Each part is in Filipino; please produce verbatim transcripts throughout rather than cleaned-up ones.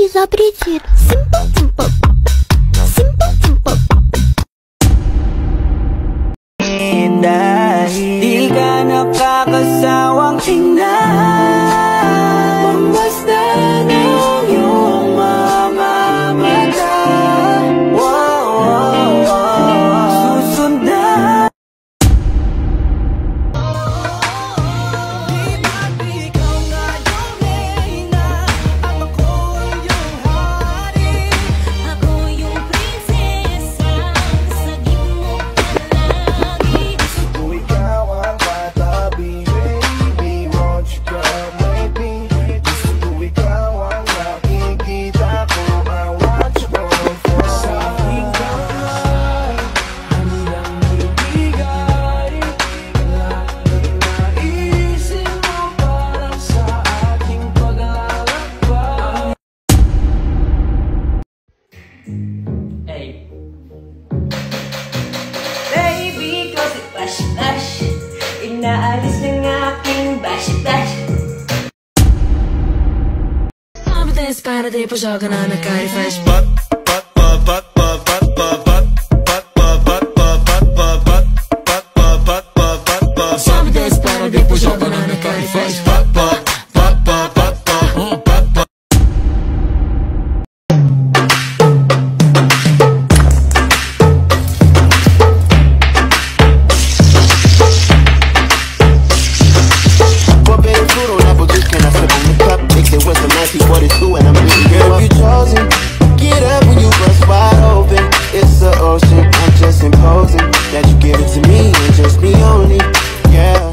запретит. Simple, simple. Simple, simple. Dahil di ka nakakasawang ina, pagmasdan ng iyong mga mata. Wow, wow, wow. Susundan. Ikaw nga yung reyna, at ako yung hari. Ako yung prinsesa, sagip mo palagi. Kung ikaw ang katabi, baby, won't you come with me? Gusto ko ikaw ang nakikita ko, I want you all for sa aking kamay. Handang ibigay lahat ng naisin mo para sa aking paglalakbay. Hey. Baby, cause it flash, flash. Inaalis ng aking bash, bash. Confidence para di pa siya ka na nagka-refresh. But, but, but, but, but, but, but, but, but, but, but, but, but, but, but, but, but, but, but, but. Confidence para di pa siya ka na nagka-refresh. But, but, but, but, but, but, but, but. What better food on apple juice can I flip on the cup? Mix it with some nineteen forty-two and I'm really girl, you chosen. Get up when you bust wide open. It's the ocean, I'm just imposing that you give it to me and just me only, yeah.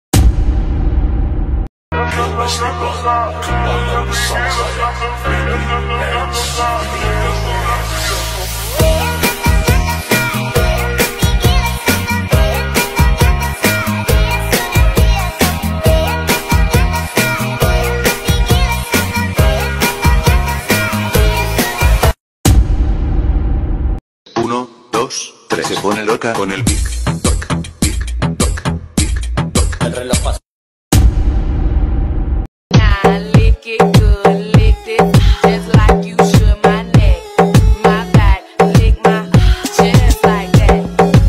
Uno, dos, tres. Se pone loca con el tic toc, tic toc, tic toc. El reloj pasa. Now lick it good, lick it just like you should. My neck, my back, lick my just like that.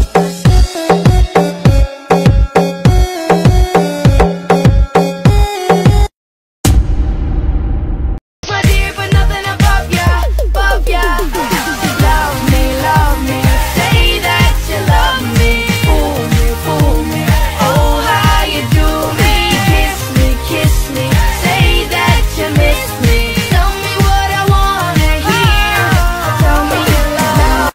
My dear, but nothing above ya, above ya. Love me, love me, say that you love me. Fool me, fool me, oh how you do me. Kiss me, kiss me, say that you miss me. Tell me what I wanna hear. Tell me you love.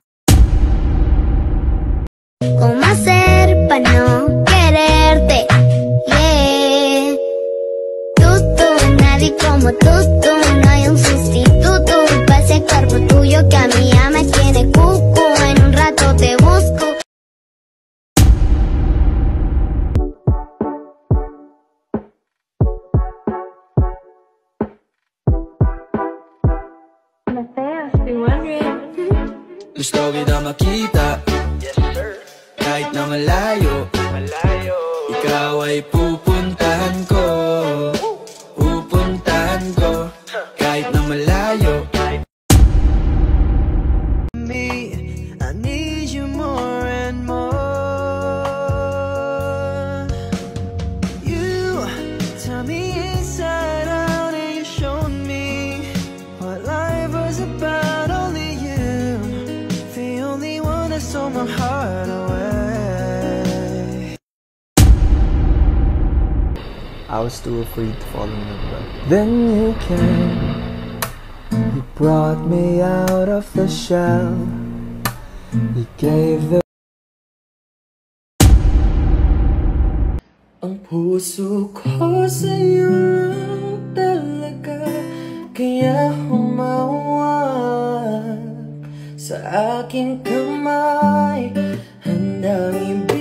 ¿Cómo hacer para no quererte? Yeah. Tú, tú, nadie como tú, tú. No hay un sustituto para ese cuerpo tuyo que a mí ya me tiene cucu. En un rato te busco. Gusto kita makita, kahit na malayo. Ikaw ay pupuntahan ko, pupuntahan ko, kahit na malayo. Me, I need you more and more. You tell me inside out and you showed me what life was about. Only you, the only one that stole my heart away. I was too afraid to fall in love, but then you came. You brought me out of the shell. You gave the Ang puso ko sa'yo talaga, kaya humawak sa aking kamay. Handang